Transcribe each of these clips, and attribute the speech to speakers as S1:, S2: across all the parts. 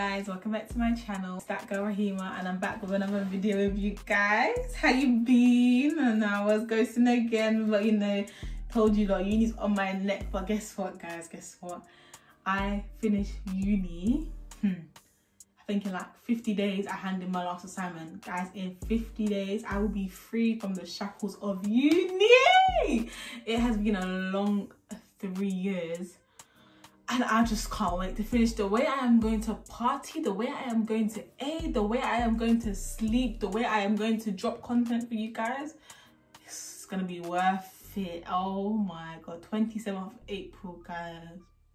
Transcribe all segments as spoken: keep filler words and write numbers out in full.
S1: guys, welcome back to my channel. It's that girl Rahima and I'm back with another video with you guys. How you been? And I was ghosting again, but you know, told you lot uni's on my neck. But guess what guys, guess what? I finished uni. Hmm. I think in like fifty days I handed my last assignment. Guys, in fifty days I will be free from the shackles of uni. It has been a long three years. And I just can't wait to finish. The way I am going to party, the way I am going to aid, the way I am going to sleep, the way I am going to drop content for you guys, it's gonna be worth it. Oh my god, twenty-seventh of April, guys.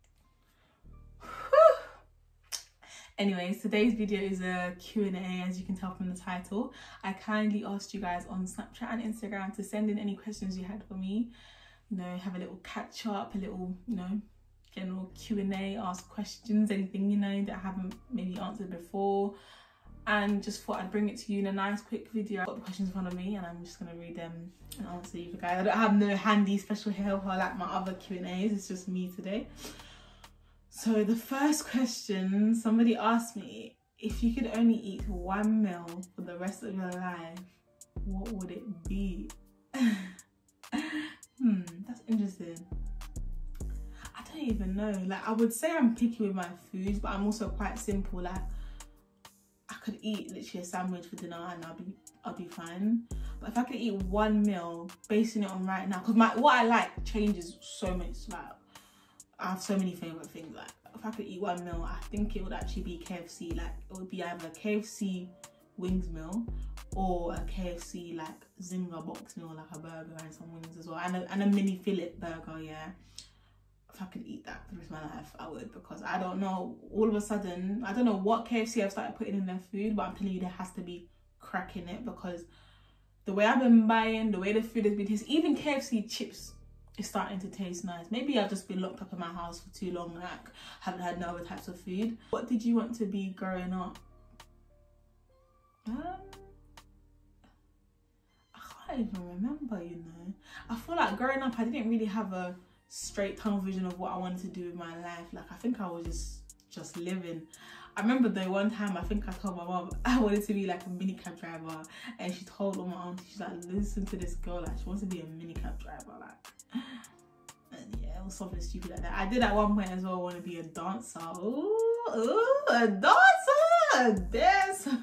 S1: Whew. Anyways, today's video is a Q and A, as you can tell from the title. I kindly asked you guys on Snapchat and Instagram to send in any questions you had for me. You know, have a little catch up, a little, you know, general Q and A, ask questions, anything, you know, that I haven't maybe answered before, and just thought I'd bring it to you in a nice quick video. I've got the questions in front of me and I'm just going to read them and answer you guys. I don't have no handy special helper like my other Q and A's, it's just me today. So the first question, somebody asked me, if you could only eat one meal for the rest of your life, what would it be? hmm, that's interesting. I don't even know. Like, I would say I'm picky with my foods, but I'm also quite simple. Like, I could eat literally a sandwich for dinner and I'll be I'll be fine. But if I could eat one meal, basing it on right now, because my what I like changes so much. Like, I have so many favorite things. Like, if I could eat one meal, I think it would actually be K F C. Like, it would be either a K F C wings meal or a K F C like Zinger box meal, like a burger and some wings as well, and a, and a mini fillet burger. Yeah. If I could eat that for the rest of my life, I would, because I don't know, all of a sudden, I don't know what K F C I've started putting in their food, but I'm telling you, there has to be crack in it, because the way I've been buying, the way the food has been tasting, even K F C chips is starting to taste nice. Maybe I've just been locked up in my house for too long, like, haven't had no other types of food. What did you want to be growing up? Um, I can't even remember, you know. I feel like growing up, I didn't really have a straight tunnel vision of what I wanted to do with my life. Like, I think I was just just living. I remember the one time I think I told my mom I wanted to be like a minicab driver, and she told all my aunties, she's like, listen to this girl, like, she wants to be a minicab driver, like, and yeah, it was something stupid like that. I did at one point as well want to be a dancer. Ooh, ooh, a dancer, a dancer.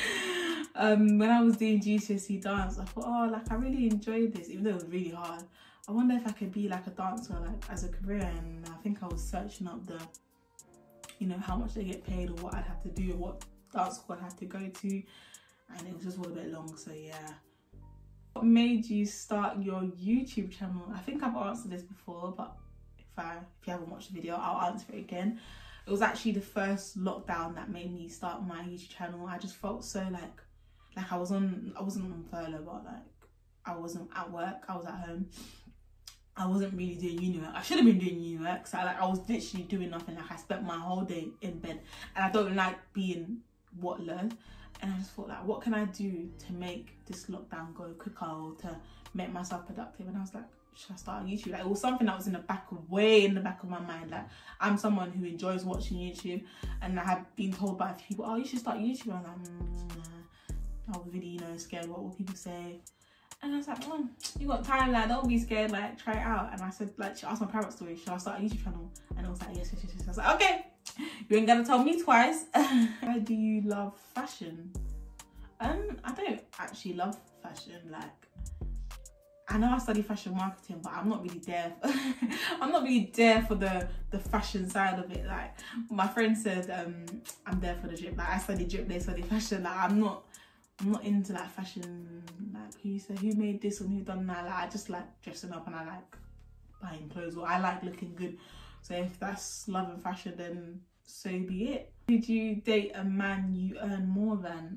S1: um when I was doing G C S E dance, I thought, oh, like, I really enjoyed this, even though it was really hard. I wonder if I could be like a dancer, like, as a career. And I think I was searching up the, you know, how much they get paid or what I'd have to do or what dance school I'd have to go to, and it was just all a bit long. So yeah. What made you start your YouTube channel? I think I've answered this before, but if I if you haven't watched the video, I'll answer it again. It was actually the first lockdown that made me start my YouTube channel. I just felt so like like I was on I wasn't on furlough, but like I wasn't at work, I was at home. I wasn't really doing uni work. I should have been doing uni work. So I, like, I was literally doing nothing. Like, I spent my whole day in bed, and I don't like being whatless. And I just thought, like, what can I do to make this lockdown go quicker, or to make myself productive? And I was like, should I start on YouTube? Like, it was something that was in the back of way in the back of my mind. Like, I'm someone who enjoys watching YouTube, and I have been told by a few people, oh, you should start YouTube. And I was like, mm, nah. I was really, you know, scared. What will people say? And I was like, oh, you got time, like, don't be scared, like, try it out. And I said, like, she asked my parents story, should I start a YouTube channel? And I was like, yes, yes, yes, yes. I was like, okay, you ain't gonna tell me twice. Why do you love fashion? Um, I don't actually love fashion. Like, I know I study fashion marketing, but I'm not really there. I'm not really there for the the fashion side of it. Like, my friend said, um, I'm there for the drip. Like, I study drip, they study fashion. Like, I'm not. I'm not into like fashion, like, who said who made this and who done that. Like, I just like dressing up and I like buying clothes, or I like looking good. So if that's love and fashion, then so be it. Did you date a man you earn more than?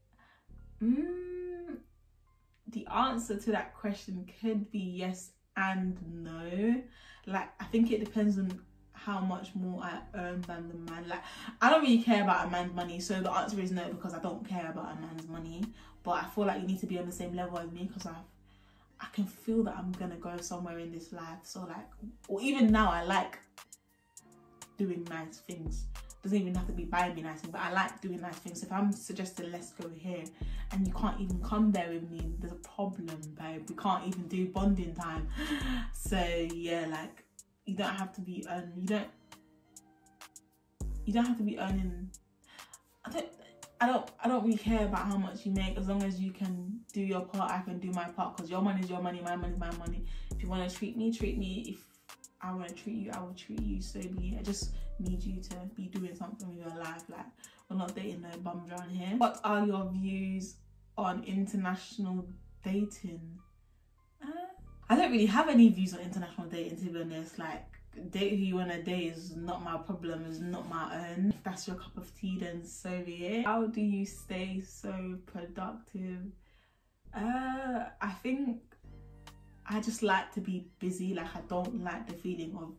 S1: Mm, the answer to that question could be yes and no. Like, I think it depends on how much more I earn than the man. Like, I don't really care about a man's money, so the answer is no, because I don't care about a man's money. But I feel like you need to be on the same level as me, because I I can feel that I'm gonna go somewhere in this life. So like, or even now, I like doing nice things. doesn't even have to be buying me nice things, but I like doing nice things. So if I'm suggesting let's go here and you can't even come there with me, there's a problem, babe. We can't even do bonding time. So yeah, like you don't have to be earning, you don't you don't have to be earning. I don't I don't I don't really care about how much you make, as long as you can do your part, I can do my part, because your money is your money, my money is my money. If you want to treat me, treat me. If I want to treat you, I will treat you. So be it. I just need you to be doing something with your life. Like, we're not dating no bums around here. What are your views on international dating? Uh, I don't really have any views on international dating, to be honest. Like, date who you want to date is not my problem, is not my own. If that's your cup of tea, then so be it. How do you stay so productive? Uh, I think I just like to be busy. Like, I don't like the feeling of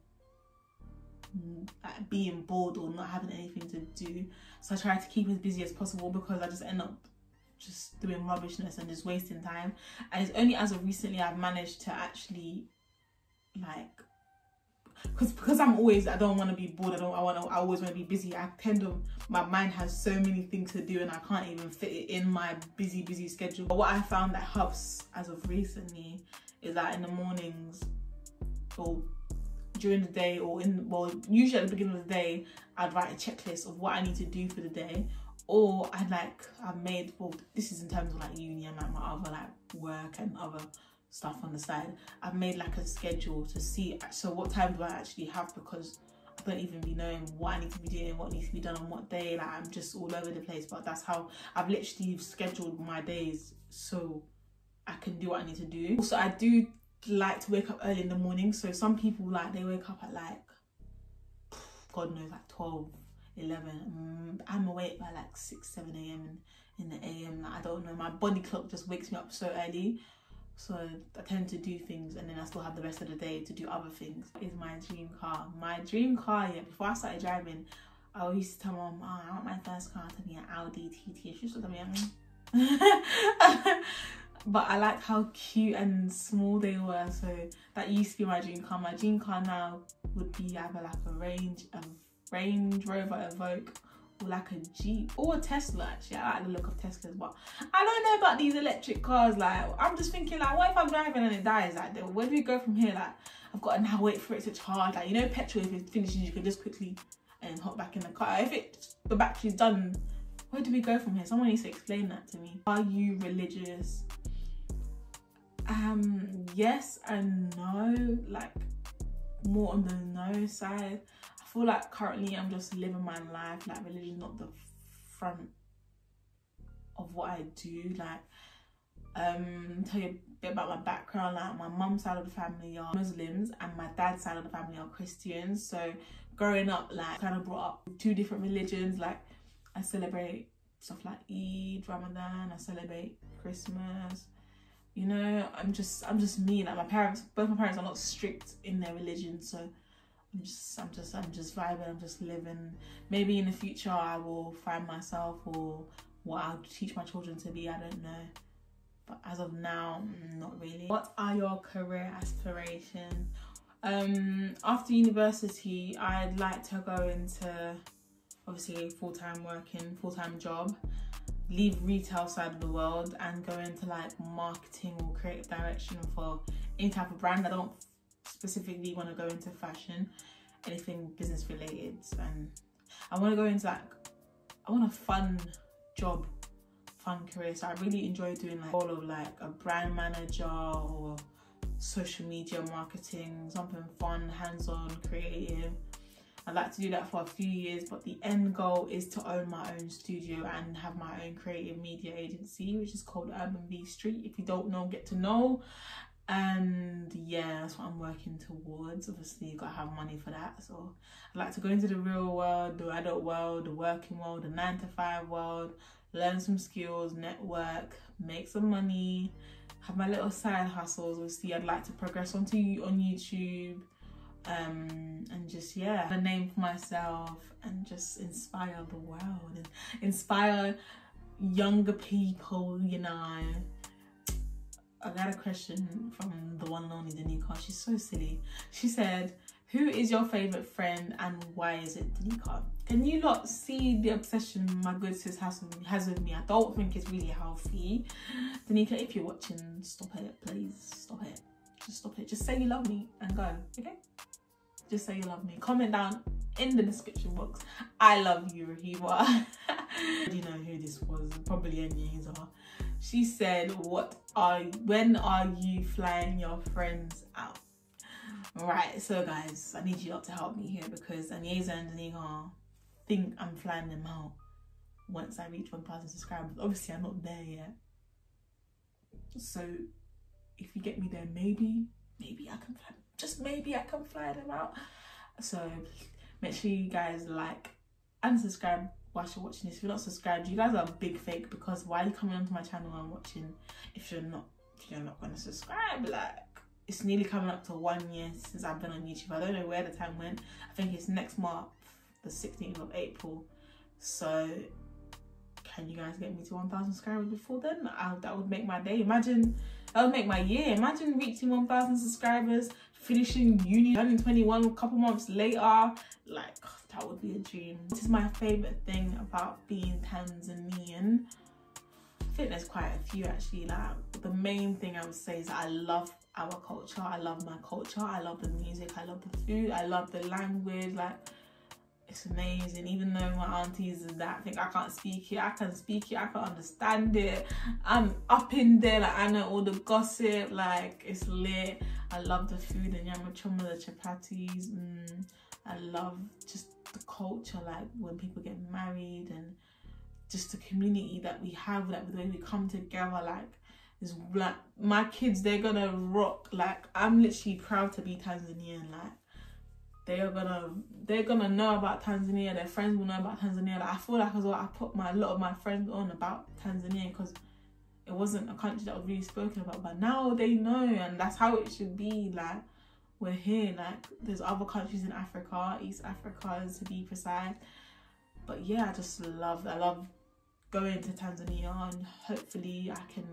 S1: like being bored or not having anything to do. So I try to keep as busy as possible, because I just end up just doing rubbishness and just wasting time. And it's only as of recently I've managed to actually like, because because I'm always, I don't want to be bored, I don't I want to I always want to be busy. I tend to, my mind has so many things to do and I can't even fit it in my busy busy schedule. But what I found that helps as of recently is that in the mornings or during the day, or in, well, usually at the beginning of the day, I'd write a checklist of what I need to do for the day. Or I'd like, I've made, well, this is in terms of like uni and like my other like work and other stuff on the side. I've made like a schedule to see, so what time do I actually have, because I don't even be knowing what I need to be doing, what needs to be done on what day. Like, I'm just all over the place. But that's how I've literally scheduled my days so I can do what I need to do. Also, I do like to wake up early in the morning. So some people, like, they wake up at like, God knows, like twelve, eleven. I'm awake by like six, seven a m in the A M. Like, I don't know, my body clock just wakes me up so early. So I tend to do things, and then I still have the rest of the day to do other things. Is my dream car. My dream car, yeah, before I started driving, I always used to tell mom, oh, I want my first car to be an Audi T T. She used to tell me, mm. But I like how cute and small they were. So that used to be my dream car. My dream car now would be either like a Range, a Range Rover Evoque, or like a Jeep, or a Tesla. Actually, I like the look of Teslas, but I don't know about these electric cars. Like, I'm just thinking, like, what if I'm driving and it dies? Like, where do we go from here? Like, I've got to now wait for it to charge. Like, you know, petrol, if it finishes, you can just quickly and hop back in the car. If it the battery's done, where do we go from here? Someone needs to explain that to me. Are you religious? Um, yes and no. Like, more on the no side. I feel like currently I'm just living my life. Like, religion's not the front of what I do. Like, um, tell you a bit about my background. Like, my mum's side of the family are Muslims and my dad's side of the family are Christians. So growing up, like, kind of brought up with two different religions. Like, I celebrate stuff like Eid, Ramadan. I celebrate Christmas. You know, I'm just, I'm just me. Like, my parents, both my parents are not strict in their religion, so I'm just, I'm just, I'm just vibing. I'm just living. Maybe in the future I will find myself, or what I'll teach my children to be. I don't know, but as of now, not really. What are your career aspirations? Um, after university, I'd like to go into obviously full-time working, full-time job. Leave retail side of the world and go into like marketing or creative direction for any type of brand. I don't specifically want to go into fashion, anything business related. And I want to go into like, I want a fun job, fun career. So I really enjoy doing like all of like a brand manager or social media marketing, something fun, hands-on, creative. I'd like to do that for a few years, but the end goal is to own my own studio and have my own creative media agency, which is called Urban V Street. If you don't know, get to know. And yeah, that's what I'm working towards. Obviously, you've got to have money for that. So I'd like to go into the real world, the adult world, the working world, the nine to five world, learn some skills, network, make some money, have my little side hustles. Obviously, I'd like to progress onto on YouTube. Um, and just, yeah, a name for myself and just inspire the world and inspire younger people, you know. I got a question from the one and only Danica. She's so silly. She said, who is your favourite friend and why is it Danica? Can you lot see the obsession my good sis has with me, has with me? I don't think it's really healthy. Danica, if you're watching, stop it, please. Stop it. Just stop it. Just say you love me and go, okay? Just say you love me. Comment down in the description box. I love you, Rahiba. Do you know who this was? Probably Anyeza. She said, what are, when are you flying your friends out? Right, so guys, I need you lot to help me here because Anyeza and Danica think I'm flying them out once I reach one thousand subscribers. Obviously, I'm not there yet. So, if you get me there, maybe, maybe I can fly, just maybe I can fly them out. So, make sure you guys like and subscribe whilst you're watching this. If you're not subscribed, you guys are a big fake because why are you coming onto my channel and watching if you're not, if you're not going to subscribe? Like, it's nearly coming up to one year since I've been on YouTube. I don't know where the time went. I think it's next month, the sixteenth of April. So, can you guys get me to one thousand subscribers before then? I, that would make my day. Imagine, that would make my year. Imagine reaching one thousand subscribers, finishing uni, turning twenty-one a couple months later. Like, that would be a dream. This is my favourite thing about being Tanzanian. I think there's quite a few actually. Like, the main thing I would say is that I love our culture. I love my culture. I love the music. I love the food. I love the language. Like, it's amazing. Even though my aunties and that think I can't speak it, I can speak it. I can understand it. I'm up in there. Like, I know all the gossip. Like, it's lit. I love the food, the nyama choma, the chapatis. Mm, I love just the culture. Like, when people get married and just the community that we have, like the way we come together. Like, is like my kids, they're gonna rock. Like, I'm literally proud to be Tanzanian. Like, they are gonna they're gonna know about Tanzania. Their friends will know about Tanzania. Like, I feel like as well I put my a lot of my friends on about Tanzania because it wasn't a country that was really spoken about, but now they know, and that's how it should be. Like, we're here. Like, there's other countries in Africa, East Africa to be precise. But yeah, I just love I love going to Tanzania, and hopefully I can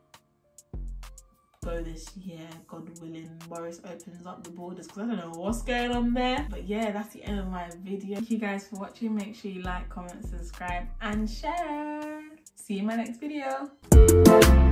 S1: go this year, God willing. Boris opens up the borders because I don't know what's going on there. But yeah, that's the end of my video. Thank you guys for watching. Make sure you like, comment, subscribe and share. See you in my next video.